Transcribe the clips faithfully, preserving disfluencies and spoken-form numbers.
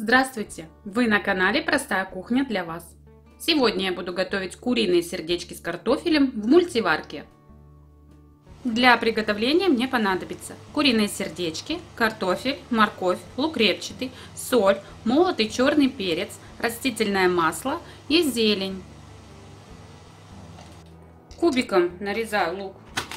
Здравствуйте! Вы на канале Простая кухня для вас. Сегодня я буду готовить куриные сердечки с картофелем в мультиварке. Для приготовления мне понадобится куриные сердечки, картофель, морковь, лук репчатый, соль, молотый черный перец, растительное масло и зелень. Кубиком нарезаю лук.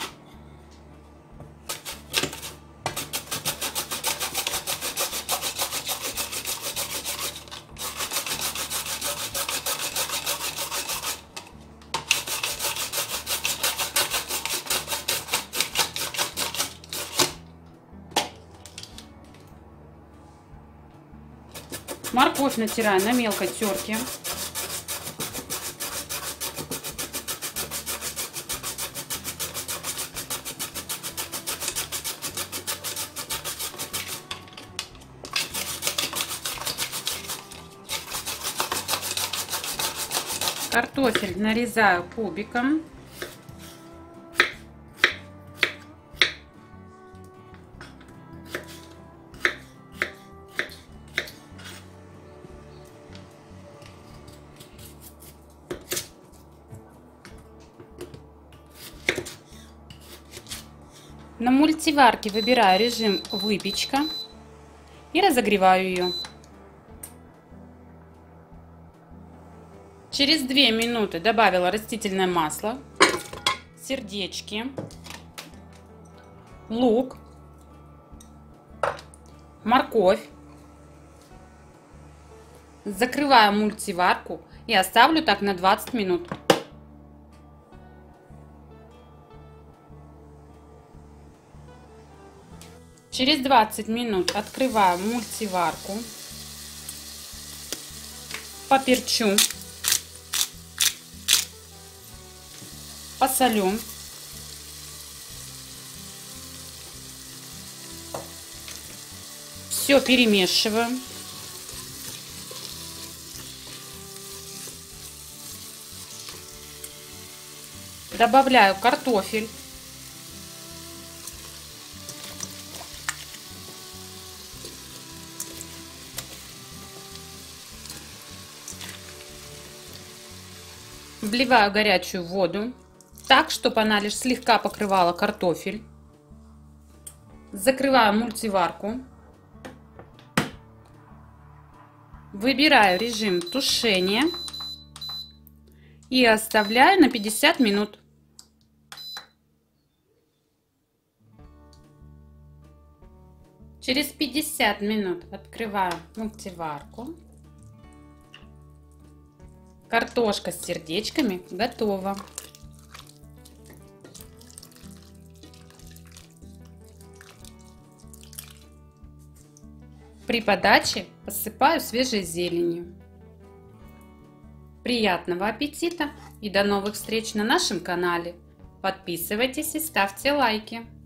Морковь натираю на мелкой терке. Картофель нарезаю кубиком. На мультиварке выбираю режим выпечка и разогреваю ее. Через две минуты добавила растительное масло, сердечки, лук, морковь. Закрываю мультиварку и оставлю так на двадцать минут. Через двадцать минут открываю мультиварку, поперчу, посолю, все перемешиваю. Добавляю картофель. Вливаю горячую воду, так, чтобы она лишь слегка покрывала картофель. Закрываю мультиварку. Выбираю режим тушения и оставляю на пятьдесят минут. Через пятьдесят минут открываю мультиварку. Картошка с сердечками готова. При подаче посыпаю свежей зеленью. Приятного аппетита и до новых встреч на нашем канале. Подписывайтесь и ставьте лайки.